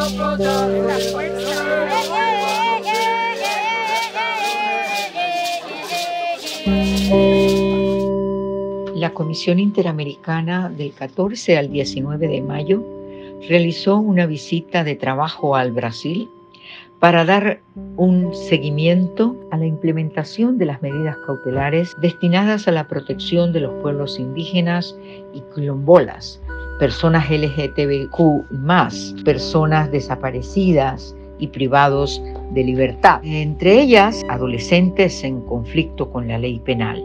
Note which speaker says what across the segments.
Speaker 1: La Comisión Interamericana del 14 al 19 de mayo realizó una visita de trabajo al Brasil para dar un seguimiento a la implementación de las medidas cautelares destinadas a la protección de los pueblos indígenas y quilombolas, personas LGTBQ+, personas desaparecidas y privados de libertad, entre ellas adolescentes en conflicto con la ley penal.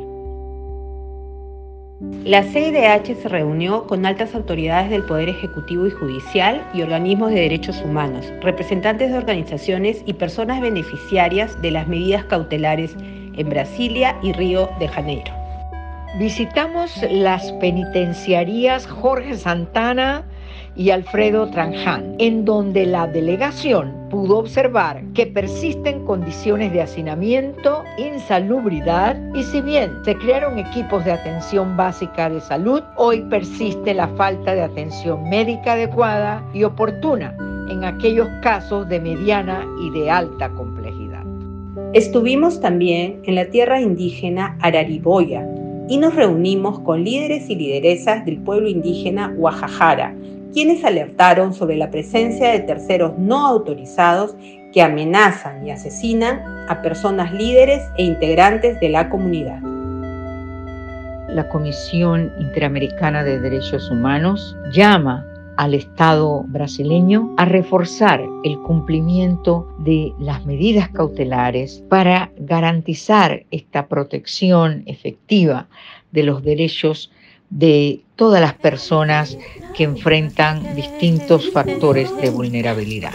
Speaker 2: La CIDH se reunió con altas autoridades del Poder Ejecutivo y Judicial y organismos de derechos humanos, representantes de organizaciones y personas beneficiarias de las medidas cautelares en Brasilia y Río de Janeiro.
Speaker 1: Visitamos las penitenciarías Jorge Santana y Alfredo Tranjan, en donde la delegación pudo observar que persisten condiciones de hacinamiento, insalubridad y si bien se crearon equipos de atención básica de salud, hoy persiste la falta de atención médica adecuada y oportuna en aquellos casos de mediana y de alta complejidad.
Speaker 2: Estuvimos también en la tierra indígena Arariboya y nos reunimos con líderes y lideresas del pueblo indígena Guajajara, quienes alertaron sobre la presencia de terceros no autorizados que amenazan y asesinan a personas líderes e integrantes de la comunidad.
Speaker 1: La Comisión Interamericana de Derechos Humanos llama al Estado brasileño a reforzar el cumplimiento de las medidas cautelares para garantizar esta protección efectiva de los derechos de todas las personas que enfrentan distintos factores de vulnerabilidad.